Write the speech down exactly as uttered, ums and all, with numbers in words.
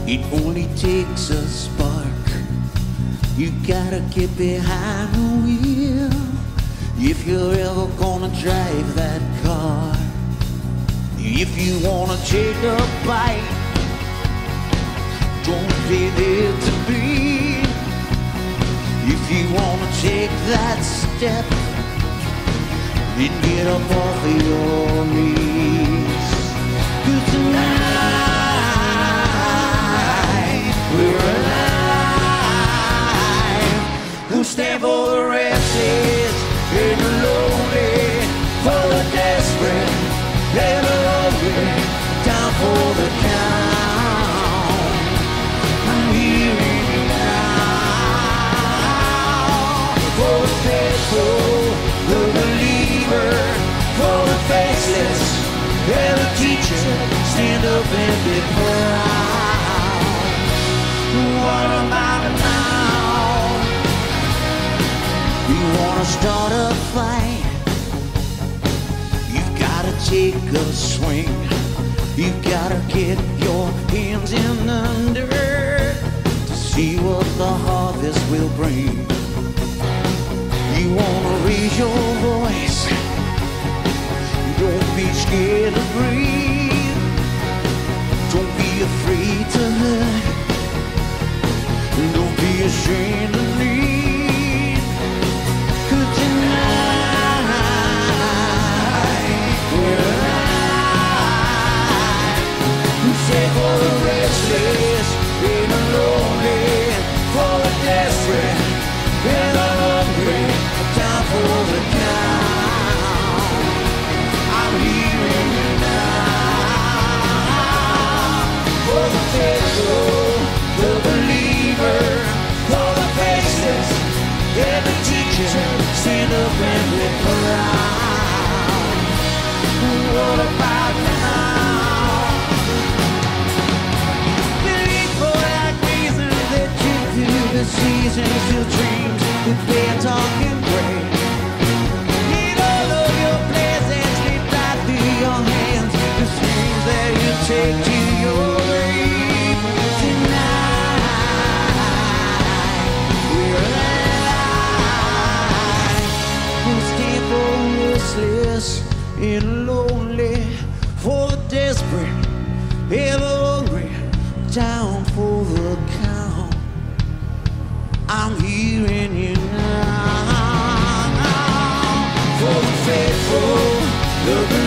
It only takes a spark. You gotta get behind the wheel if you're ever gonna drive that car. If you wanna take a bite, don't stay there to bleed. If you wanna take that step, then get up off of your knees. 'Cause tonight we're alive. We'll stand for the restless and the lonely, for the desperate and the hungry, down for the count. I'm hearing you now. For the faithful, the believer, for the faithless and the teacher, stand up and be proud. What about it now? You wanna start a fight? You've gotta take a swing. You gotta get your hands in the dirt to see what the harvest will bring. You wanna raise your voice, don't be scared to breathe. Don't be afraid to hurt, don't be ashamed to lead. 'Cause tonight we're alive. We say for the restless and the lonely, for the desperate and the hungry, time for the count. I'm hearing you now. For the faithful, the believer, for the faithless and the teacher, stand up and be proud. What about now? Believe for that reason that you do the seasons, your dreams with bad talking great. Need all of your blessings, slip right through your hands, the streams that you take to your grave. Tonight we're alive. We'll stand for the restless and lonely, for the desperate and the hungry, down for the count. I'm hearing you now. For the faithful, the